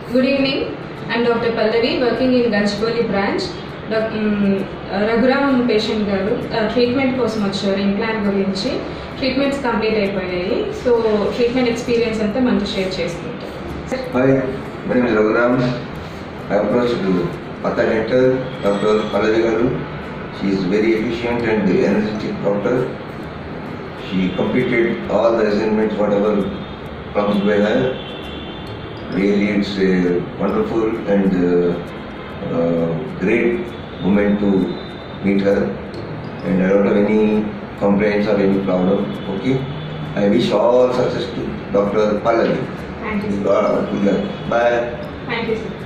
Good evening. I'm Dr. Pallavi, working in Gachipoli branch. Raghuram patient garu treatment kosam vacharu implant gurinchi treatments complete ayipoyayi, so treatment experience anta manchu share chestunta. Hi, my name is Raghuram. I approached Partha Dental, Dr. Pallavi garu. She is very efficient and energetic doctor. She completed all the assignments whatever comes by her. Really, it's wonderful and great moment to meet her, and I don't have any complaints or any problem. Okay, I wish all success to Dr. Pallavi. Thank you, sir. Good luck. Bye. Thank you, sir.